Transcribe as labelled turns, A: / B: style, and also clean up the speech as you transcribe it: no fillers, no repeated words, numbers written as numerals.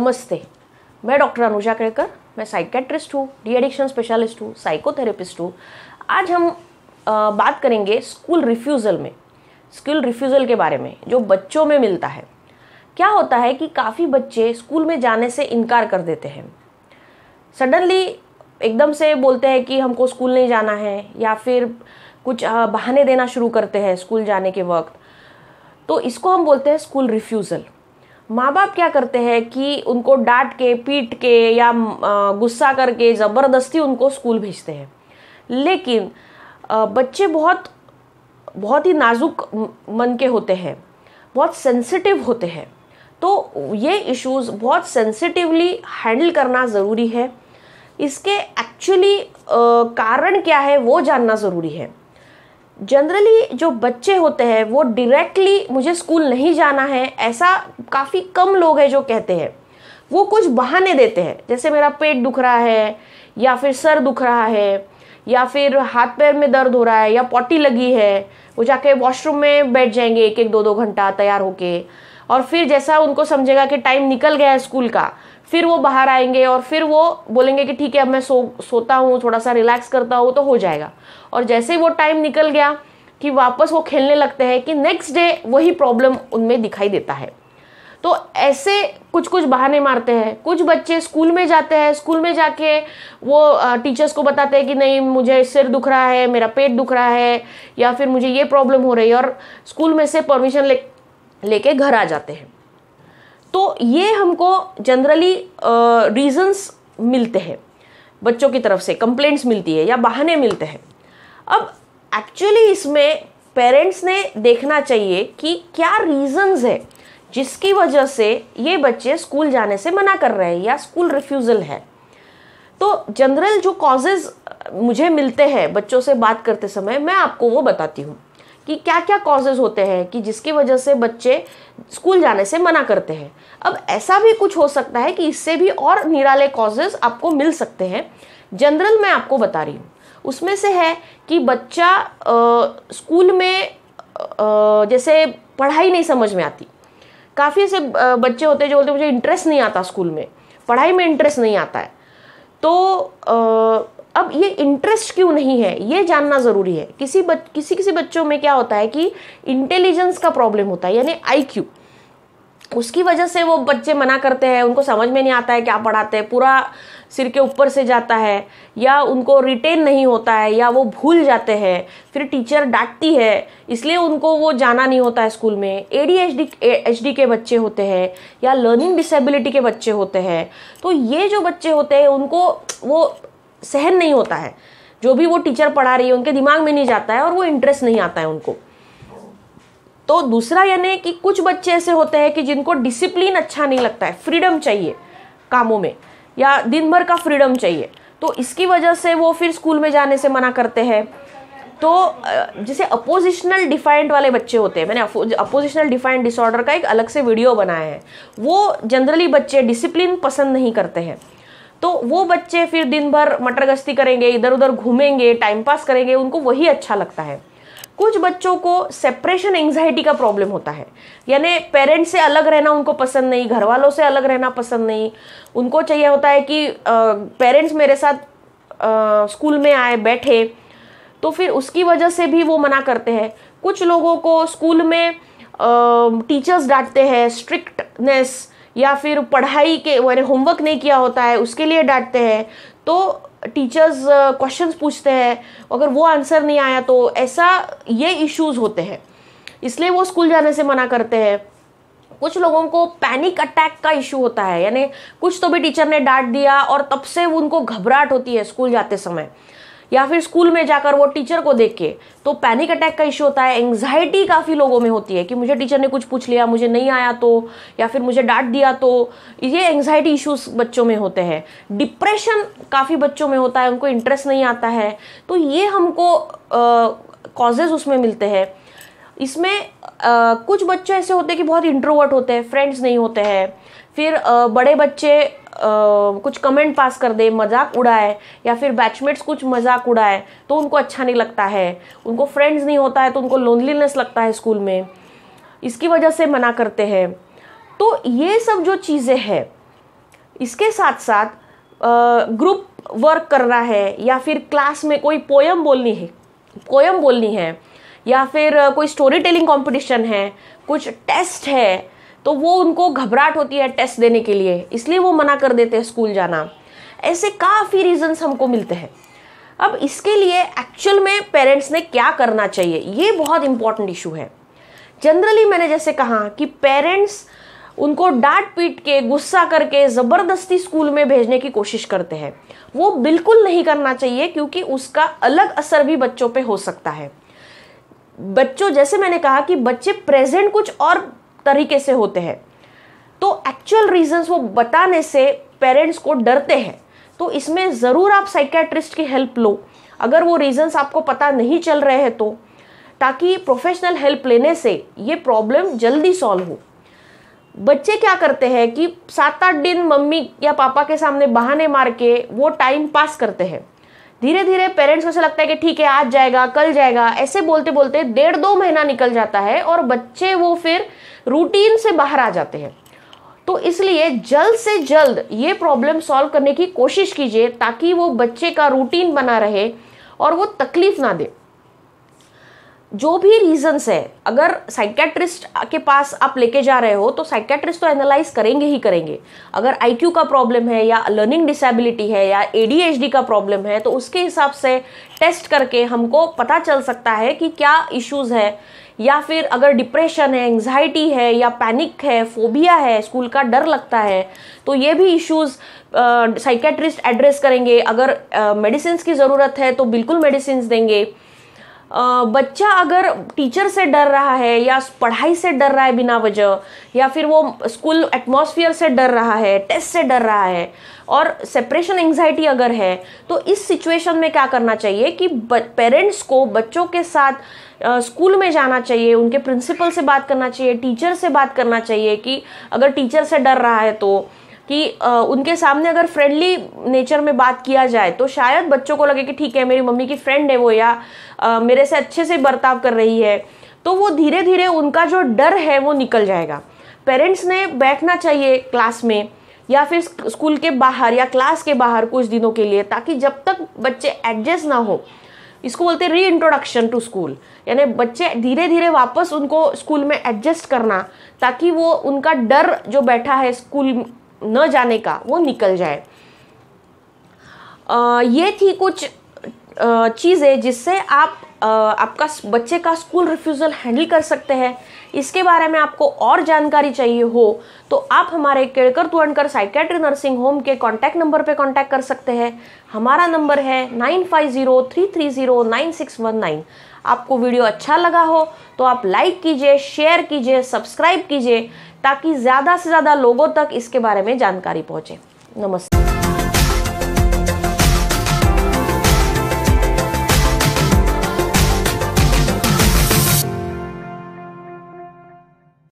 A: नमस्ते, मैं डॉक्टर अनुजा केड़कर, मैं साइकेट्रिस्ट हूँ, डी एडिक्शन स्पेशलिस्ट हूँ, साइकोथेरेपिस्ट हूँ। आज हम बात करेंगे स्कूल रिफ्यूज़ल के बारे में, जो बच्चों में मिलता है। क्या होता है कि काफ़ी बच्चे स्कूल में जाने से इनकार कर देते हैं। सडनली एकदम से बोलते हैं कि हमको स्कूल नहीं जाना है, या फिर कुछ बहाने देना शुरू करते हैं स्कूल जाने के वक्त। तो इसको हम बोलते हैं स्कूल रिफ्यूज़ल। माँ बाप क्या करते हैं कि उनको डांट के, पीट के या गुस्सा करके ज़बरदस्ती उनको स्कूल भेजते हैं। लेकिन बच्चे बहुत ही नाजुक मन के होते हैं, बहुत सेंसिटिव होते हैं। तो ये इश्यूज़ बहुत सेंसिटिवली हैंडल करना ज़रूरी है। इसके एक्चुअली कारण क्या है वो जानना ज़रूरी है। जनरली जो बच्चे होते हैं वो डायरेक्टली मुझे स्कूल नहीं जाना है, ऐसा काफ़ी कम लोग हैं जो कहते हैं। वो कुछ बहाने देते हैं, जैसे मेरा पेट दुख रहा है, या फिर सर दुख रहा है, या फिर हाथ पैर में दर्द हो रहा है, या पॉटी लगी है। वो जाके वॉशरूम में बैठ जाएंगे 1-1, 2-2 घंटा तैयार होके, और फिर जैसा उनको समझेगा कि टाइम निकल गया है स्कूल का, फिर वो बाहर आएंगे और फिर वो बोलेंगे कि ठीक है अब मैं सोता हूँ, थोड़ा सा रिलैक्स करता हूँ तो हो जाएगा। और जैसे ही वो टाइम निकल गया कि वापस वो खेलने लगते हैं कि नेक्स्ट डे वही प्रॉब्लम उनमें दिखाई देता है। तो ऐसे कुछ कुछ बहाने मारते हैं। कुछ बच्चे स्कूल में जाते हैं, स्कूल में जाके वो टीचर्स को बताते हैं कि नहीं मुझे सिर दुख रहा है, मेरा पेट दुख रहा है, या फिर मुझे ये प्रॉब्लम हो रही है, और स्कूल में से परमिशन लेके घर आ जाते हैं। तो ये हमको जनरली रीजंस मिलते हैं, बच्चों की तरफ से कंप्लेंट्स मिलती है या बहाने मिलते हैं। अब एक्चुअली इसमें पेरेंट्स ने देखना चाहिए कि क्या रीजंस है जिसकी वजह से ये बच्चे स्कूल जाने से मना कर रहे हैं या स्कूल रिफ्यूज़ल है। तो जनरल जो कॉजेज़ मुझे मिलते हैं बच्चों से बात करते समय, मैं आपको वो बताती हूँ कि क्या क्या कॉजेज़ होते हैं कि जिसकी वजह से बच्चे स्कूल जाने से मना करते हैं। अब ऐसा भी कुछ हो सकता है कि इससे भी और निराले कॉजेज़ आपको मिल सकते हैं। जनरल मैं आपको बता रही हूँ, उसमें से है कि बच्चा स्कूल में जैसे पढ़ाई नहीं समझ में आती। काफ़ी ऐसे बच्चे होते हैं जो बोलते हैं मुझे इंटरेस्ट नहीं आता, स्कूल में पढ़ाई में इंटरेस्ट नहीं आता है। तो अब ये इंटरेस्ट क्यों नहीं है ये जानना ज़रूरी है। किसी बच्चों में क्या होता है कि इंटेलिजेंस का प्रॉब्लम होता है, यानी IQ, उसकी वजह से वो बच्चे मना करते हैं। उनको समझ में नहीं आता है क्या पढ़ाते हैं, पूरा सिर के ऊपर से जाता है, या उनको रिटेन नहीं होता है, या वो भूल जाते हैं, फिर टीचर डांटती है इसलिए उनको वो जाना नहीं होता है स्कूल में। ADHD के बच्चे होते हैं या लर्निंग डिसेबिलिटी के बच्चे होते हैं। तो ये जो बच्चे होते हैं उनको वो सहन नहीं होता है, जो भी वो टीचर पढ़ा रही है उनके दिमाग में नहीं जाता है और वो इंटरेस्ट नहीं आता है उनको। तो दूसरा यानी कि कुछ बच्चे ऐसे होते हैं कि जिनको डिसिप्लिन अच्छा नहीं लगता है, फ्रीडम चाहिए कामों में, या दिन भर का फ्रीडम चाहिए। तो इसकी वजह से वो फिर स्कूल में जाने से मना करते हैं। तो जैसे अपोजिशनल डिफाइंड वाले बच्चे होते हैं, मैंने अपोजिशनल डिफाइंड डिसऑर्डर का एक अलग से वीडियो बनाया है। वो जनरली बच्चे डिसिप्लिन पसंद नहीं करते हैं, तो वो बच्चे फिर दिन भर मटरगश्ती करेंगे, इधर उधर घूमेंगे, टाइम पास करेंगे, उनको वही अच्छा लगता है। कुछ बच्चों को सेपरेशन एंजाइटी का प्रॉब्लम होता है, यानी पेरेंट्स से अलग रहना उनको पसंद नहीं, घर वालों से अलग रहना पसंद नहीं। उनको चाहिए होता है कि पेरेंट्स मेरे साथ स्कूल में आए बैठे, तो फिर उसकी वजह से भी वो मना करते हैं। कुछ लोगों को स्कूल में टीचर्स डांटते हैं, स्ट्रिक्टनेस, या फिर पढ़ाई के होमवर्क नहीं किया होता है उसके लिए डांटते हैं, तो टीचर्स क्वेश्चंस पूछते हैं, अगर वो आंसर नहीं आया तो ऐसा ये इश्यूज होते हैं, इसलिए वो स्कूल जाने से मना करते हैं। कुछ लोगों को पैनिक अटैक का इशू होता है, यानी कुछ तो भी टीचर ने डांट दिया और तब से उनको घबराहट होती है स्कूल जाते समय, या फिर स्कूल में जाकर वो टीचर को देख के, तो पैनिक अटैक का इशू होता है। एंग्जाइटी काफ़ी लोगों में होती है कि मुझे टीचर ने कुछ पूछ लिया, मुझे नहीं आया तो, या फिर मुझे डांट दिया तो, ये एंग्जाइटी इश्यूज बच्चों में होते हैं। डिप्रेशन काफ़ी बच्चों में होता है, उनको इंटरेस्ट नहीं आता है। तो ये हमको कॉजेज उसमें मिलते हैं। इसमें कुछ बच्चे ऐसे होते हैं कि बहुत इंट्रोवर्ट होते हैं, फ्रेंड्स नहीं होते हैं। फिर बड़े बच्चे कुछ कमेंट पास कर दे, मजाक उड़ाए, या फिर बैचमेट्स कुछ मजाक उड़ाए तो उनको अच्छा नहीं लगता है। उनको फ्रेंड्स नहीं होता है तो उनको लोनलीनेस लगता है स्कूल में, इसकी वजह से मना करते हैं। तो ये सब जो चीज़ें हैं इसके साथ साथ ग्रुप वर्क करना है या फिर क्लास में कोई पोयम बोलनी है या फिर कोई स्टोरी टेलिंग कॉम्पिटिशन है, कुछ टेस्ट है, तो वो उनको घबराहट होती है टेस्ट देने के लिए, इसलिए वो मना कर देते हैं स्कूल जाना। ऐसे काफ़ी रीजंस हमको मिलते हैं। अब इसके लिए एक्चुअल में पेरेंट्स ने क्या करना चाहिए, ये बहुत इंपॉर्टेंट इशू है। जनरली मैंने जैसे कहा कि पेरेंट्स उनको डांट पीट के, गुस्सा करके ज़बरदस्ती स्कूल में भेजने की कोशिश करते हैं। वो बिल्कुल नहीं करना चाहिए, क्योंकि उसका अलग असर भी बच्चों पे हो सकता है। बच्चों, जैसे मैंने कहा कि बच्चे प्रेजेंट कुछ और तरीके से होते हैं, तो एक्चुअल रीजंस वो बताने से पेरेंट्स को डरते हैं। तो इसमें ज़रूर आप साइकियाट्रिस्ट की हेल्प लो, अगर वो रीजंस आपको पता नहीं चल रहे हैं तो, ताकि प्रोफेशनल हेल्प लेने से ये प्रॉब्लम जल्दी सॉल्व हो। बच्चे क्या करते हैं कि 7-8 दिन मम्मी या पापा के सामने बहाने मार के वो टाइम पास करते हैं। धीरे धीरे पेरेंट्स को ऐसा लगता है कि ठीक है, आज जाएगा, कल जाएगा, ऐसे बोलते बोलते 1.5-2 महीना निकल जाता है और बच्चे वो फिर रूटीन से बाहर आ जाते हैं। तो इसलिए जल्द से जल्द ये प्रॉब्लम सॉल्व करने की कोशिश कीजिए, ताकि वो बच्चे का रूटीन बना रहे और वो तकलीफ ना दे। जो भी रीजंस है, अगर साइकियाट्रिस्ट के पास आप लेके जा रहे हो तो साइकियाट्रिस्ट तो एनालाइज करेंगे ही करेंगे। अगर आईक्यू का प्रॉब्लम है या लर्निंग डिसेबिलिटी है या एडीएचडी का प्रॉब्लम है, तो उसके हिसाब से टेस्ट करके हमको पता चल सकता है कि क्या इश्यूज है। या फिर अगर डिप्रेशन है, एंग्जाइटी है या पैनिक है, फोबिया है, स्कूल का डर लगता है, तो ये भी इश्यूज साइकियाट्रिस्ट एड्रेस करेंगे। अगर मेडिसिन की ज़रूरत है तो बिल्कुल मेडिसिन देंगे। बच्चा अगर टीचर से डर रहा है या पढ़ाई से डर रहा है बिना वजह, या फिर वो स्कूल एटमॉस्फेयर से डर रहा है, टेस्ट से डर रहा है, और सेपरेशन एंग्जाइटी अगर है, तो इस सिचुएशन में क्या करना चाहिए कि पेरेंट्स को बच्चों के साथ स्कूल में जाना चाहिए, उनके प्रिंसिपल से बात करना चाहिए, टीचर से बात करना चाहिए। कि अगर टीचर से डर रहा है तो कि उनके सामने अगर फ्रेंडली नेचर में बात किया जाए तो शायद बच्चों को लगे कि ठीक है, मेरी मम्मी की फ्रेंड है वो, या मेरे से अच्छे से बर्ताव कर रही है, तो वो धीरे धीरे उनका जो डर है वो निकल जाएगा। पेरेंट्स ने बैठना चाहिए क्लास में या फिर स्कूल के बाहर या क्लास के बाहर कुछ दिनों के लिए, ताकि जब तक बच्चे एडजस्ट ना हो, इसको बोलते हैं री इंट्रोडक्शन टू स्कूल, यानी बच्चे धीरे धीरे वापस उनको स्कूल में एडजस्ट करना, ताकि वो उनका डर जो बैठा है स्कूल न जाने का वो निकल जाए। ये थी कुछ चीज़ें जिससे आप आपका बच्चे का स्कूल रिफ्यूज़ल हैंडल कर सकते हैं। इसके बारे में आपको और जानकारी चाहिए हो तो आप हमारे Kelkar Tuvankar psychiatry nursing home के कॉन्टैक्ट नंबर पे कॉन्टैक्ट कर सकते हैं। हमारा नंबर है 9503309619। आपको वीडियो अच्छा लगा हो तो आप लाइक कीजिए, शेयर कीजिए, सब्सक्राइब कीजिए, ताकि ज़्यादा से ज़्यादा लोगों तक इसके बारे में जानकारी पहुँचे। नमस्ते।